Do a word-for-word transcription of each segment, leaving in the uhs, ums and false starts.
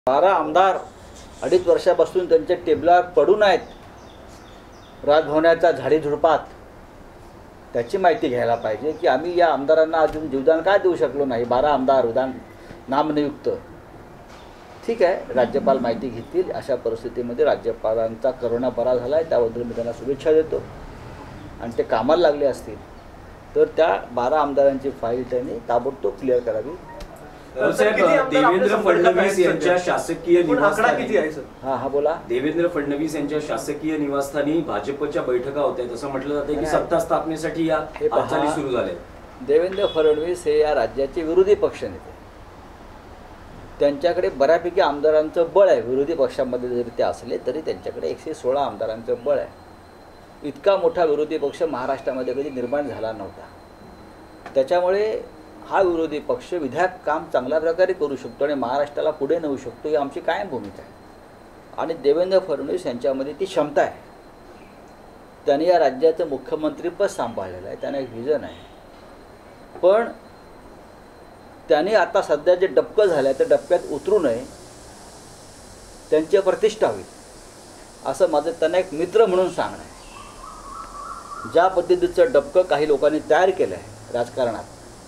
बारा आमदार अडीच वर्षापासून त्यांच्या टेबलावर पडून आहेत राजभवनाच्या झाडीझुडपात। त्याची माहिती घ्यायला पाहिजे की आम्ही या आमदारांना अजून जीवदान काय देऊ शकलो नाही। बारा आमदार उदान नामनियुक्त। ठीक आहे, राज्यपाल माहिती घेतील। अशा परिस्थितीमध्ये राज्यपालांचा करोना बरा झाला आहे, त्याबद्दल मी त्यांना शुभेच्छा देतो। आणि ते कामाला लागले असतील तर त्या बारा आमदारांची फाईल त्यांनी ताबडतोब क्लिअर करावी। देवेंद्र फडणवीस यांच्या शासकीय निवासस्थानी हा हा बोला देवेंद्र फडणवीस यांच्या शासकीय निवासस्थानी भाजपच्या बैठका होत्या, असं म्हटलं जाते की सत्ता स्थापनेसाठी या हालचाली सुरू झाल्या। देवेंद्र फडणवीस हे या राज्याचे विरोधी पक्षनेते, त्यांच्याकडे बऱ्यापैकी आमदारांचं बळ आहे। विरोधी पक्षामध्ये जरी ते असले तरी त्यांच्याकडे एकशे सोळा आमदारांचं बळ आहे। इतका मोठा विरोधी पक्ष महाराष्ट्रामध्ये कधी निर्माण झाला नव्हता। त्याच्यामुळे हा विरोधी पक्ष विधायक काम चांगल्या प्रकारे करू शकतो आणि महाराष्ट्राला पुढे नेऊ शकतो, ही आमची कायम भूमिका आहे। आणि देवेंद्र फडणवीस यांच्यामध्ये ती क्षमता आहे। त्यांनी या राज्याचं मुख्यमंत्रीपद सांभाळलेलं आहे, त्यांना एक व्हिजन आहे। पण त्यांनी आता सध्या जे डबकं झालं आहे त्या डबक्यात उतरू नये, त्यांची प्रतिष्ठा होईल असं माझं त्यांना एक मित्र म्हणून सांगणं आहे। ज्या पद्धतीचं डबकं काही लोकांनी तयार केलं आहे राजकारणात,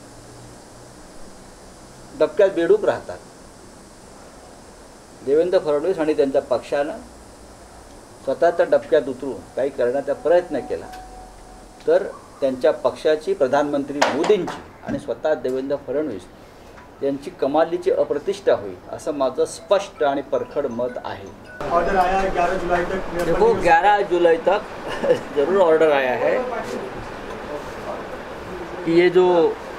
डबक्यात बेडूक राहतात। देवेंद्र फडणवीस आणि त्यांच्या पक्षानं स्वतःच्या डबक्यात उतरून काही करण्याचा प्रयत्न केला तर त्यांच्या पक्षाची, प्रधानमंत्री मोदींची आणि स्वतः देवेंद्र फडणवीस यांची कमालीची अप्रतिष्ठा होईल असं माझं स्पष्ट आणि परखड मत आहे। ऑर्डर आया है ग्यारह जुलाई तक। देखो ग्यारह जुलाई तक जरूर ऑर्डर आया है कि ये जो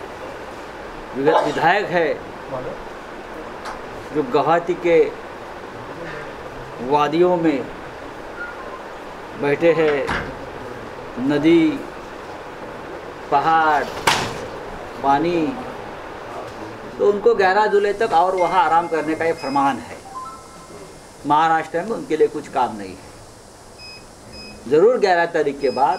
विधायक है जो गुवाहाटी के वादियों में बैठे हैं, नदी, पहाड़, पानी, तो उनको ग्यारह जुलाई तक और वहाँ आराम करने का ये फरमान है। महाराष्ट्र में उनके लिए कुछ काम नहीं है। ज़रूर ग्यारह तारीख के बाद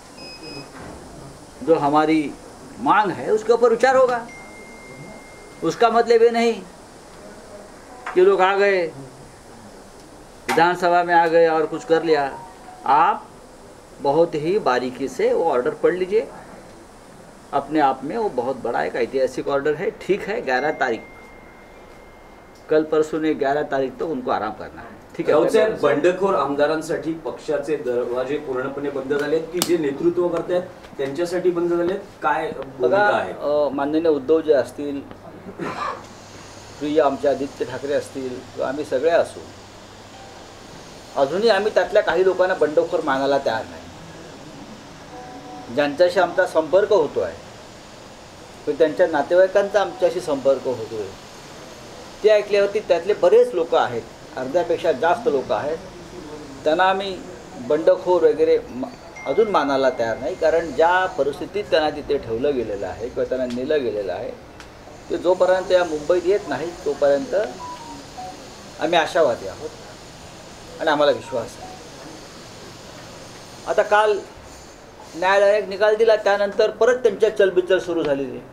जो हमारी मांग है उसके ऊपर विचार होगा। उसका मतलब ये नहीं कि लोग आ गए विधानसभा में आ गए और कुछ कर लिया। आप बहुत ही बारीकी से वो ऑर्डर पढ़ लीजिए। अपने आप में वो बहुत बड़ा एक ऐतिहासिक ऑर्डर है। ठीक है, ग्यारह तारीख कल परसों ने ग्यारह तारीख तो उनको आराम करना है। ठीक है, बंडखोर आमदारांसाठी पक्षाचे दरवाजे पूर्णपणे बंद झाले आहेत की जे नेतृत्व करतात त्यांच्यासाठी बंद झाले आहेत, काय भूमिका आहे? माननीय उद्धव जे असतील, प्रिय आमच्या आदित्य ठाकरे असतील किंवा आम्ही सगळे असू, अजूनही आम्ही त्यातल्या काही लोकांना बंडखोर मानायला तयार नाही। ज्यांच्याशी आमचा संपर्क होतो आहे पण त्यांच्या नातेवाईकांचा आमच्याशी संपर्क होतो आहे, ते ऐकल्यावरती त्यातले बरेच लोक आहेत, अर्ध्यापेक्षा जास्त लोक आहेत, त्यांना आम्ही बंडखोर वगैरे अजून मानायला तयार नाही। कारण ज्या परिस्थितीत त्यांना तिथे ठेवलं गेलेलं आहे किंवा त्यांना नेलं गेलेलं आहे ते जोपर्यंत या मुंबईत येत नाही तोपर्यंत आम्ही आशावादी आहोत आणि आम्हाला विश्वास आहे। आता काल न्यायालयाने निकाल दिला, त्यानंतर परत त्यांच्या चलबिचल सुरू झालेली आहे।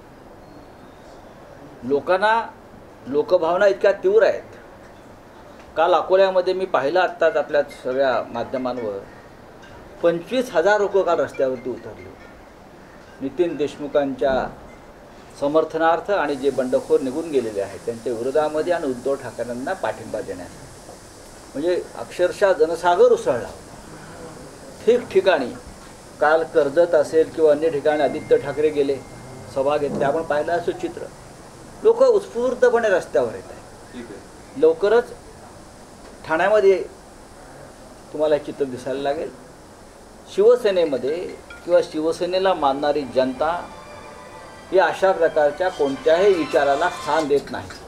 लोकांना लोकभावना इतक्या तीव्र आहेत। काल अकोल्यामध्ये मी पाहिलं आत्ताच आपल्या सगळ्या माध्यमांवर, पंचवीस हजार लोक काल रस्त्यावरती उतरले नितीन देशमुखांच्या समर्थनार्थ आणि जे बंडखोर निघून गेलेले आहेत त्यांच्या विरोधामध्ये आणि उद्धव ठाकरेंना पाठिंबा देण्यासाठी। म्हणजे अक्षरशः जनसागर उसळला। ठिकठिकाणी काल कर्जत असेल किंवा अन्य ठिकाणी आदित्य ठाकरे गेले, सभा घेतल्या, आपण पाहिलं असं चित्र। लोक उत्स्फूर्तपणे रस्त्यावर येत आहेत। लवकरच ठाण्यामध्ये तुम्हाला हे चित्र दिसायला लागेल। शिवसेनेमध्ये किंवा शिवसेनेला मानणारी जनता ही अशा प्रकारच्या कोणत्याही विचाराला स्थान देत नाही।